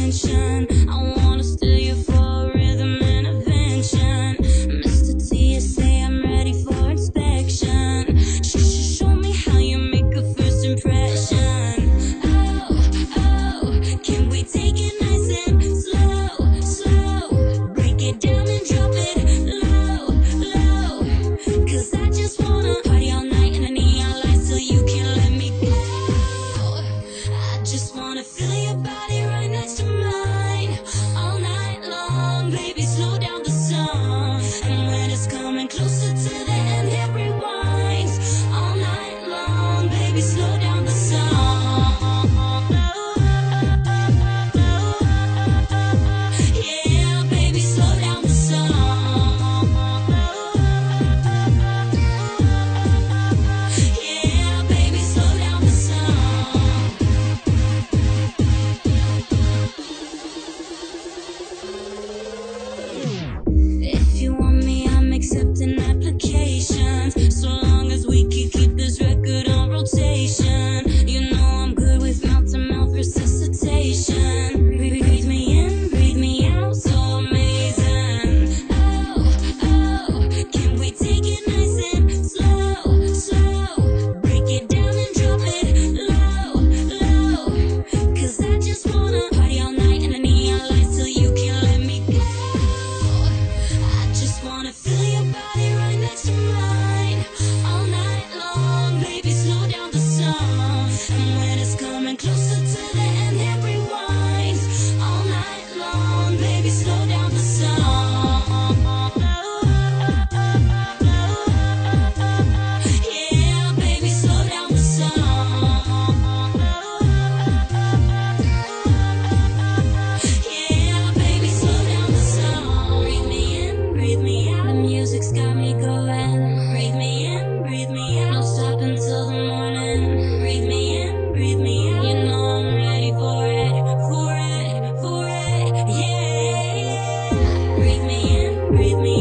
attention. I wanna steal you for rhythm intervention. Mr. T, you say I'm ready for inspection. Show me how you make a first impression. Oh, can we take it nice and slow, slow? Break it down and drop it low, low. 'Cause I just wanna party all night in the neon lights till you can't let me go. I just wanna feel your body right next to mine all night long. Baby, slow down the song, and when it's coming closer to the end, it rewinds all night long. Baby, slow down the song. Yeah, baby, slow down the song. Yeah, baby, slow down the song. If you want me, I'm accepting applications, so long as we can keep this record on rotation. You know I'm good with mouth-to-mouth resuscitation. Breathe me in, breathe me out, so amazing. Oh, can we take it nice and slow, slow? Break it down and drop it low, low. 'Cause I just wanna party all night in the neon lights till you can't let me go. I just wanna feel your body right next to mine all night long. Baby, slow down the song, and when it's coming closer to the end, it rewinds all night long. Baby, slow down the song. Yeah, baby, slow down the song. Yeah, baby, slow down the song. Breathe me in, breathe me out. The music's got me going. Breathe me in, breathe me out. Don't stop until the morning. Breathe me in, breathe me out. You know I'm ready for it, for it, for it. Yeah. Breathe me in, breathe me